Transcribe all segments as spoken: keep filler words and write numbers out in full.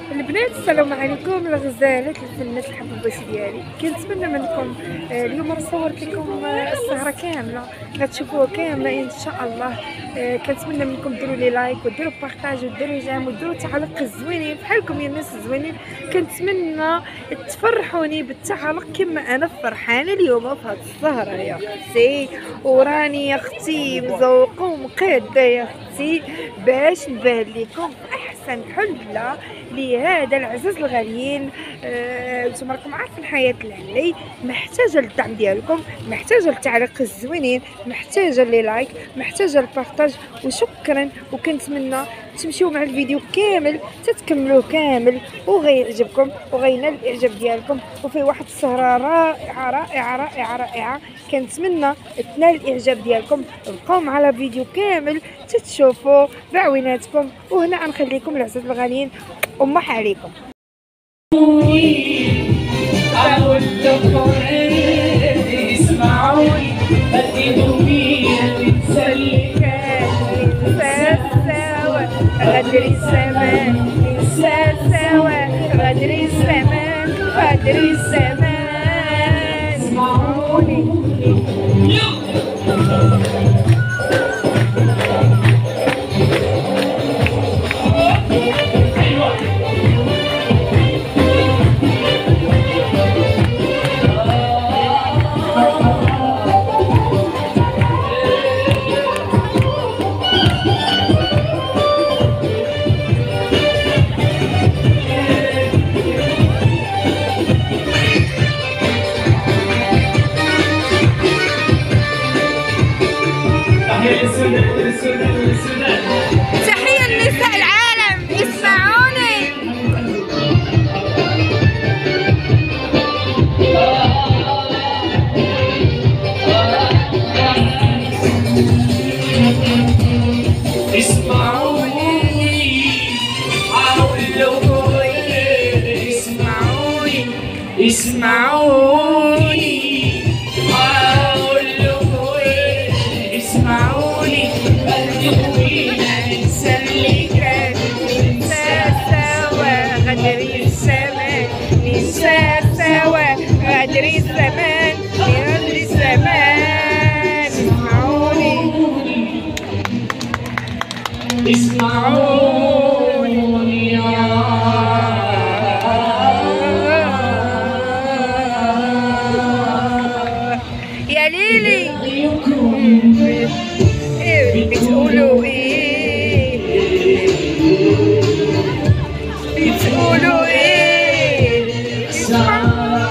البنات السلام عليكم، الغزالات الفنات الحبوبات ديالي. كنتمنى منكم آه اليوم راه صورت لكم آه السهره كامله، غتشوفوها كامله ان شاء الله. آه كنتمنى منكم ديروا لي لايك وديروا بارطاج وديروا جيم وديروا تعليق الزوينين بحالكم يا الناس الزوينين. كنتمنى تفرحوني بالتعليق كما انا فرحانه اليوم في هذه السهره يا اختي، وراني يا اختي مزوقه ومقاده يا اختي باش نبان لكم احسن حله لهذا العزاز الغاليين. نتوما آه راكم عارفين الحياه اللي محتاجه للدعم ديالكم، محتاجه للتعليق الزوينين، محتاجه لي لايك، محتاجه البارطاج. وشكرا، وكنتمنى تمشيو مع الفيديو كامل تتكملوه كامل وغيعجبكم وغينال الاعجاب ديالكم. وفي واحد السهره رائعه رائعه رائعه رائعه، كنتمنى تنال الاعجاب ديالكم. بقاو مع الفيديو كامل تتشوفوا بعويناتكم. وهنا غنخليكم العزاز الغاليين ومح عليكم. أقول لكم اسمعوني، بديتوني نتسلى ننسى سوا غدر الزمان، ننسى سوا غدر الزمان، غدر الزمان. اسمعوني تحية لنساء العالم. اسمعوني اسمعوني أقول لكم اسمعوني اسمعوني أقول لكم اسمعوني، بديتوني ننسى اللي كان، ننسى سوا غدر الزمان، ننسى سوا غدر الزمان، غدر الزمان. اسمعوني اسمعوني يا ليلي. بتقولوا ايه؟ بتقولوا ايه؟ خسارة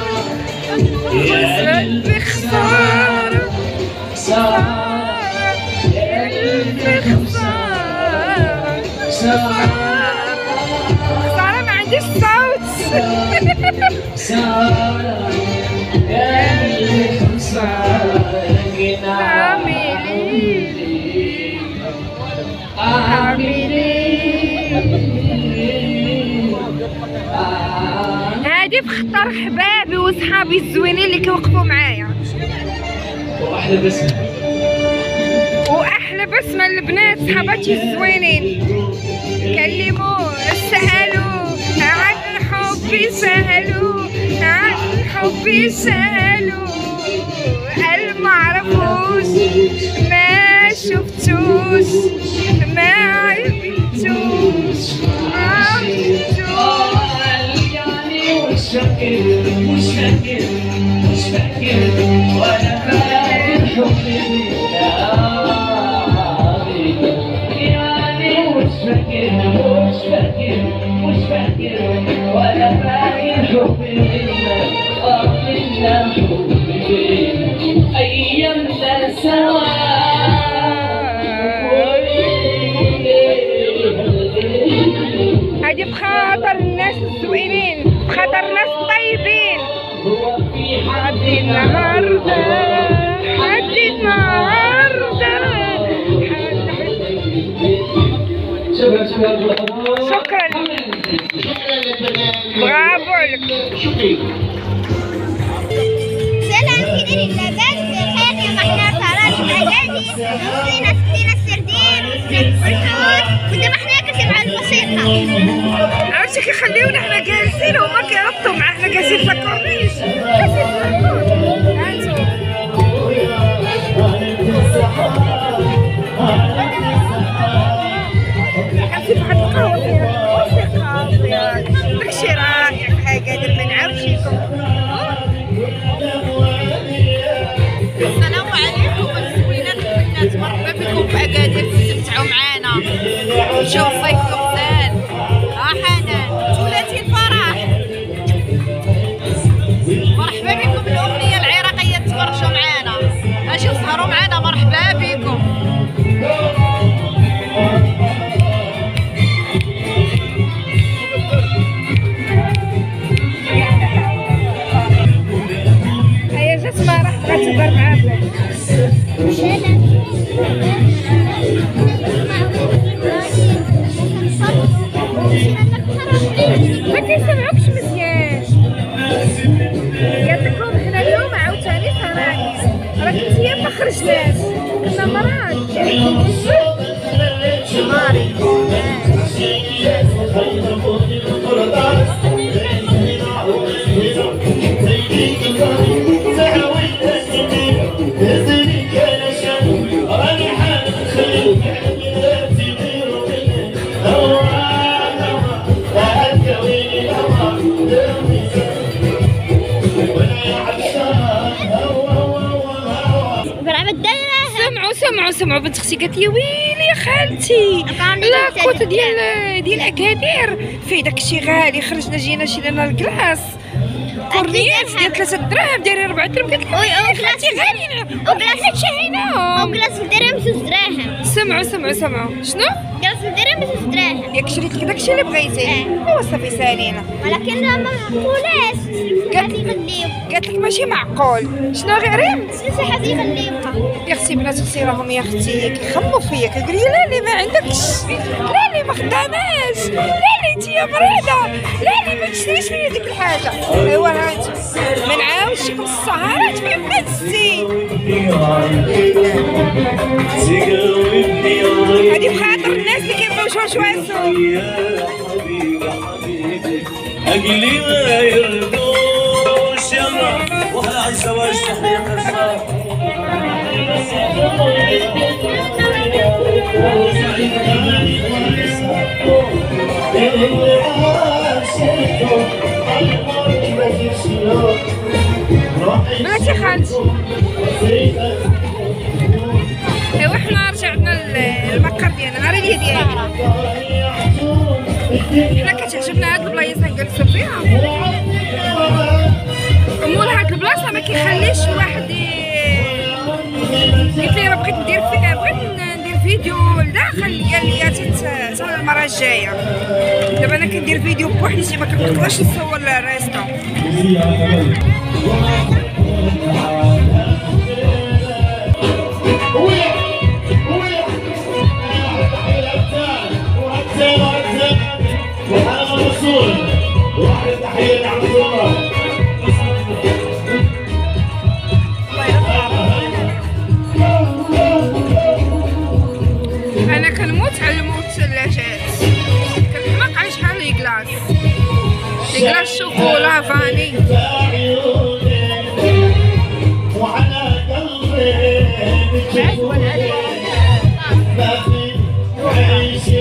خسرت بخسارة، بخسارة خسارة، ما عنديش صوت. خسارة يا اللي خسارة اعملي اعملي هادي بخطر حبابي وصحابي الزوينين اللي كيوقفوا معايا. واحلى بسمة واحلى بسمة للبنات صحاباتي الزوينين. كلموا سألوا عن حبي، سألوا عن حبي، سألوا المعرفوش ما شفتوش ما عرفتوش ما عرفتوش. يعني مش فاكر مش فاكر مش فاكر ولا فاكر حبي يعني مش فاكر مش فاكر مش فاكر ولا فاكر حبي قضينا حبي أيامنا سوا. هادي بخاطر الناس الزوينين، بخاطر الناس الطيبين. حد النهارده حد النهارده شكرا برافو عليك. سلام كده للبنات بخير يا محنا طلعت الاجازي وفينا ستين السردين والحوت ودبحنا كتير على البصر. موسيقى. عرفتي كيخليونا حنا جالسين وهما كيربطوا مع حنا جالسين في الكورنيش. هانتو عرفتي فواحد القهوة فيها موسيقى فيها داكشي رائع في أكادير ما نعاودشيكم. السلام عليكم الزوينات والبنات، مرحبا بكم في أكادير، تستمتعوا معنا نمشيو صيفكم زين. ها حنان ثلاثي الفرح، مرحبا بكم الأغنية العراقية، تفرجوا معنا، اجيو سهروا معنا، مرحبا بكم. هيا جات ما راح تبغى تهضر معاه ما كيسمعوكش مزيان. قالت لكم حنا اليوم عاوتاني صراحي راه كنت هي ما خرجناش كنا مرات ماري. سمعوا سمعوا سمعوا بنت اختي قالت لي ويلي يا خالتي لا كوت ديال ديال اكادير في داكشي غالي، خرجنا جينا شرينا الكلاص كورنيش ديال ثلاثة دراهم دايرين أربعة دراهم. قالت لي خالتي غاليين وكلاص شاهيناهم وكلاص بدرهم بزوج دراهم. سمعوا سمعوا سمعوا شنو؟ كلاص بدرهم بزوج دراهم. ياك شريت لك داكشي اللي بغيتي ايوا صافي سالينا، ولكن ما معقولاش غادي يغليو. قالت لك ماشي معقول شنو غير ريم شي حاجه يغليوها. يا اختي بنات اختي راهم يا اختي كيخموا فيا كيقول لي لا لي ما عندكش، لا لي ما خداماش، لا لي انت يا مريضه، لا لي ما تشريش فيا ديك الحاجه. ايوا ها انت ما نعاودش لكم السهرات في بنات الزين هادي بخاطر الناس اللي كيبغيو شوشواسو. أقلي ما يرضوش يلا وهلا على الزواج تحقيق الصف. بلاتي خالتي ايوا حنا رجعنا للمقر ديالنا نهار العيد ديالنا. حنا كتعجبنا هاد البلايص نجلسو فيها ومول هاد البلاصه ما كيخليش الواحد قلت لي راه بغيت ندير فيها بغيت ندير فيديو لداخل قال لي حتى المره الجايه. دابا انا كندير فيديو بوحدي ما كنقدرش نصور الريستو. انا كنموت على الموت الثلاجات، كنحماق على شحال لي كلاص لي كلاص شوكولا فاني.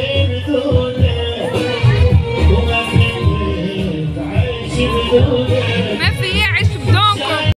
Thank you.